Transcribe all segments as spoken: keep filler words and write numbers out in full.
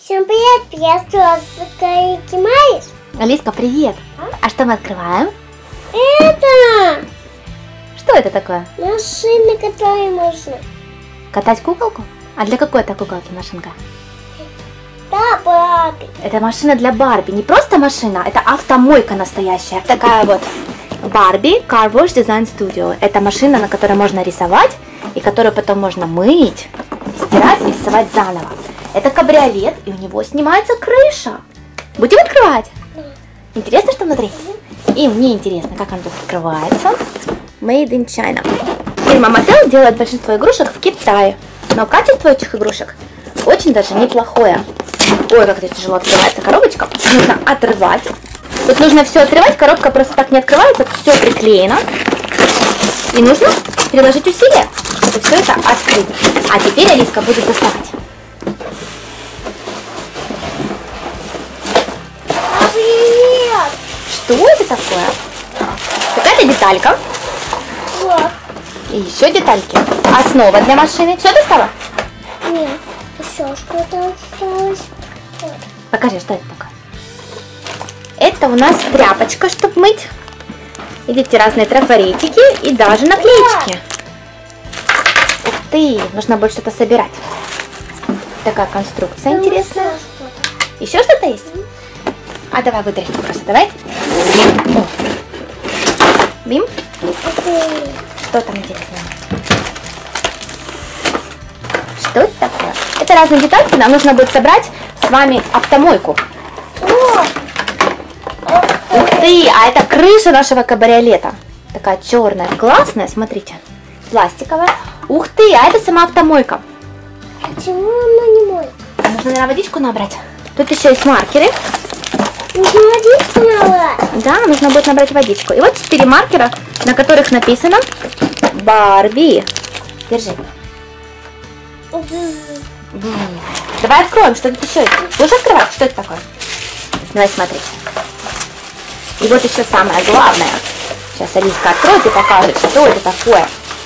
Всем привет, приветствую вас, Мариш. Алиска, привет. А? а что мы открываем? Это... Что это такое? Машина, которой можно катать куколку? А для какой это куколки машинка? Да, Барби. Это машина для Барби. Не просто машина, это автомойка настоящая. Такая вот Барби Car Wash Design Studio. Это машина, на которой можно рисовать, и которую потом можно мыть, стирать и рисовать заново. Это кабриолет, и у него снимается крыша. Будем открывать? Интересно, что внутри? И мне интересно, как он тут открывается. Made in China. Фирма Mattel делает большинство игрушек в Китае. Но качество этих игрушек очень даже неплохое. Ой, как это тяжело открывается коробочка. Нужно отрывать. Тут нужно все отрывать, коробка просто так не открывается, все приклеено. И нужно приложить усилия, чтобы все это открыть. А теперь Алиска будет доставать. Привет! Что это такое? Какая-то деталька. Вот. И еще детальки. Основа для машины. Все достала? Нет, еще что-то осталось. Вот. Покажи, что это такое. Это у нас тряпочка, чтобы мыть. Видите, разные трафаретики и даже наклеечки. Ух ты, нужно будет что-то собирать. Такая конструкция интересная. Еще что-то есть? А давай вытрясти просто, давай. О. Бим. Что там интересного? Что это такое? Это разные детальки, нам нужно будет собрать с вами автомойку. О! Ух ты, а это крыша нашего кабриолета. Такая черная, классная, смотрите. Пластиковая. Ух ты, а это сама автомойка. Почему она не моет? Нужно, наверное, водичку набрать. Тут еще есть маркеры. Нужно водичку набрать. Да, нужно будет набрать водичку. И вот четыре маркера, на которых написано Барби. Держи. Давай откроем, что тут еще есть. Будешь открывать? Что это такое? Давай смотреть. И вот еще самое главное. Сейчас Алиска откроет и покажет, что это такое.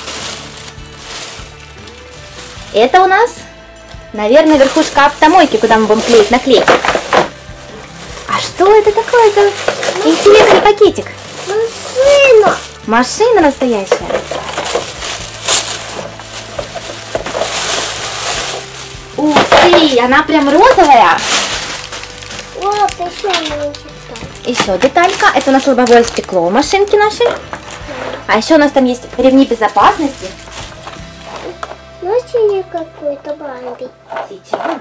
Это у нас, наверное, верхушка автомойки, куда мы будем клеить наклейки. А что это такое за интересный пакетик? Машина. Машина настоящая. Ух ты, она прям розовая. Вот еще маленький. Еще деталька. Это у нас лобовое стекло у машинки нашей. А еще у нас там есть ремни безопасности. Знаете, какой-то Барби. Сейчас.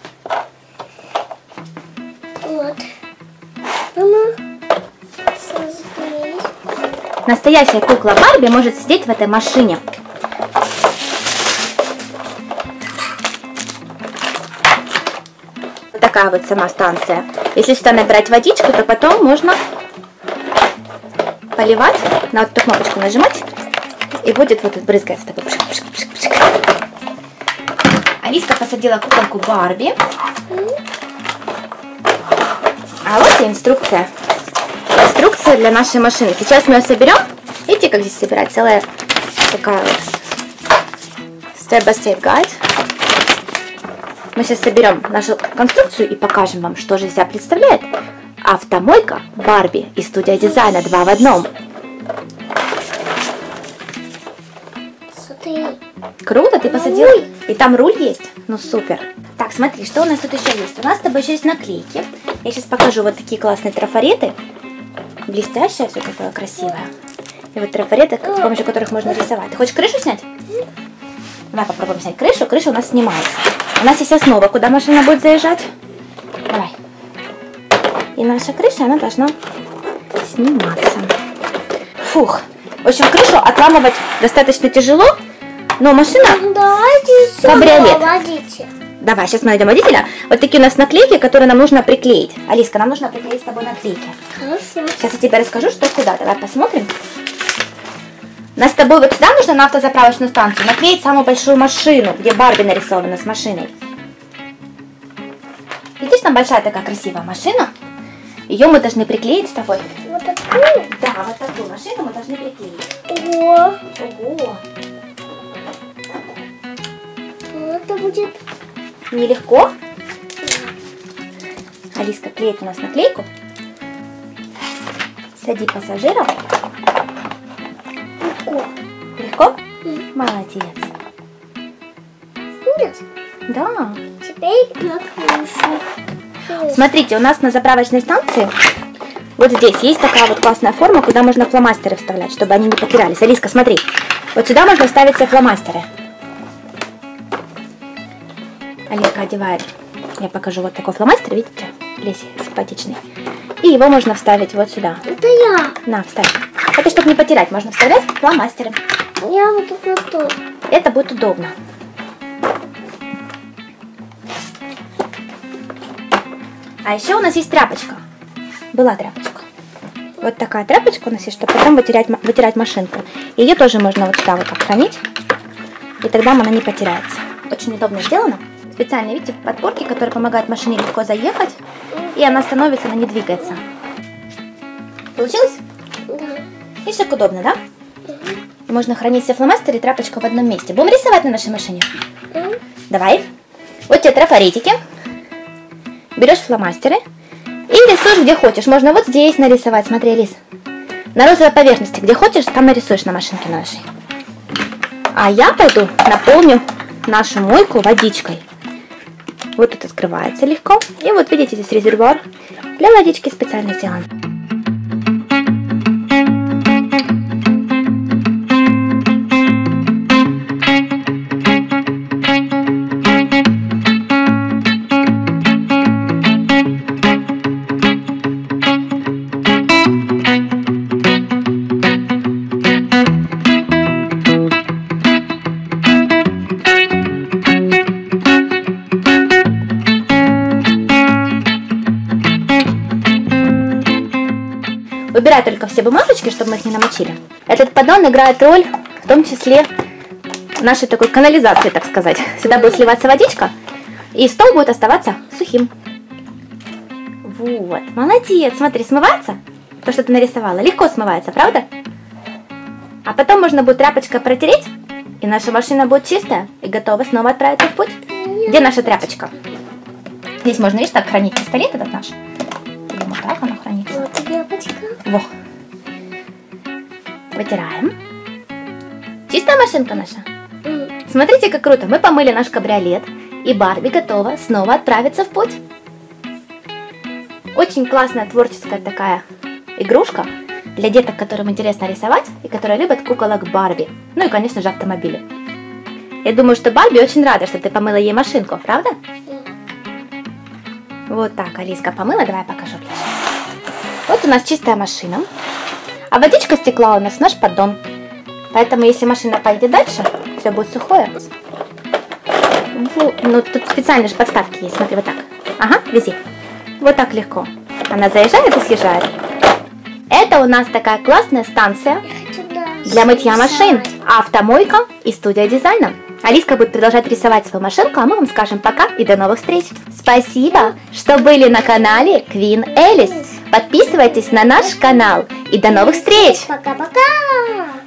Вот. Мама, создали. Настоящая кукла Барби может сидеть в этой машине. Вот такая вот сама станция. Если сюда набирать водичку, то потом можно поливать, на вот эту кнопочку нажимать, и будет вот тут брызгается такой пшик, пшик, пшик, пшик. Алиска посадила куколку Барби. А вот и инструкция. Инструкция для нашей машины. Сейчас мы ее соберем. Видите, как здесь собирать? Целая такая вот step-by-step guide. Мы сейчас соберем нашу конструкцию и покажем вам, что же из себя представляет автомойка Барби и студия дизайна два в одном. Смотри. Круто, ты посадила. И там руль есть? Ну супер. Так, смотри, что у нас тут еще есть. У нас с тобой еще есть наклейки. Я сейчас покажу вот такие классные трафареты. Блестящее все такое красивое. И вот трафареты, с помощью которых можно рисовать. Ты хочешь крышу снять? Давай попробуем снять крышу. Крыша у нас снимается. У нас есть основа, куда машина будет заезжать. Давай. И наша крыша, она должна сниматься. Фух. В общем, крышу отламывать достаточно тяжело. Но машина Давайте кабриолет. водите. Давай, сейчас мы найдем водителя. Вот такие у нас наклейки, которые нам нужно приклеить. Алиска, нам нужно приклеить с тобой наклейки. Хорошо. Сейчас я тебе расскажу, что куда. Давай посмотрим. Нас с тобой вот сюда нужно на автозаправочную станцию наклеить самую большую машину, где Барби нарисована с машиной. Видишь, там большая такая красивая машина. Ее мы должны приклеить с тобой. Вот такую? Да, вот такую машину мы должны приклеить. Ого. Ого. Это будет... Нелегко? Алиска клеит у нас наклейку. Сади пассажиров. Легко. Легко? М. Молодец. Нет. Да. Теперь на крышу. Смотрите, у нас на заправочной станции вот здесь есть такая вот классная форма, куда можно фломастеры вставлять, чтобы они не потерялись. Алиска, смотри. Вот сюда можно вставить все фломастеры. Алиска одевает. Я покажу вот такой фломастер, видите? Леси, симпатичный. И его можно вставить вот сюда. Это я. На, вставь. Это чтобы не потерять, можно вставлять фломастеры. Я вот тут на то. Это будет удобно. А еще у нас есть тряпочка. Была тряпочка. Вот такая тряпочка у нас есть, чтобы потом вытирать, вытирать машинку. Ее тоже можно вот сюда вот так хранить. И тогда она не потеряется. Очень удобно сделано. Специальные, видите, подпорки, которые помогают машине легко заехать. И она становится, она не двигается. Получилось? Да. Видишь, как удобно, да? И можно хранить все фломастеры и тряпочку в одном месте. Будем рисовать на нашей машине? М. Давай. Вот тебе трафаретики. Берешь фломастеры и рисуешь где хочешь. Можно вот здесь нарисовать, смотри, Алис. На розовой поверхности, где хочешь, там нарисуешь на машинке нашей. А я пойду наполню нашу мойку водичкой. Вот тут открывается легко. И вот видите, здесь резервуар для водички специально сделан. Убирай только все бумажечки, чтобы мы их не намочили. Этот поддон играет роль, в том числе, нашей такой канализации, так сказать. Сюда будет сливаться водичка, и стол будет оставаться сухим. Вот, молодец. Смотри, смывается то, что ты нарисовала. Легко смывается, правда? А потом можно будет тряпочкой протереть, и наша машина будет чистая и готова снова отправиться в путь. Где наша тряпочка? Здесь можно, видишь, так хранить пистолет этот наш. Или вот так оно хранится. Вот тряпочка. Во. Вытираем. Чистая машинка наша. М. Смотрите, как круто. Мы помыли наш кабриолет, и Барби готова снова отправиться в путь. Очень классная творческая такая игрушка для деток, которым интересно рисовать и которые любят куколок Барби. Ну и, конечно же, автомобили. Я думаю, что Барби очень рада, что ты помыла ей машинку, правда? Вот так, Алиска помыла. Давай я покажу ближе. Вот у нас чистая машина. А водичка стекла у нас в наш поддон. Поэтому, если машина поедет дальше, все будет сухое. Вот. Ну, тут специальные же подставки есть. Смотри, вот так. Ага, вези. Вот так легко. Она заезжает и съезжает. Это у нас такая классная станция для мытья машин. Автомойка и студия дизайна. Алиска будет продолжать рисовать свою машинку, а мы вам скажем пока и до новых встреч. Спасибо, что были на канале Queen Alice. Подписывайтесь на наш канал и до новых встреч. Пока-пока.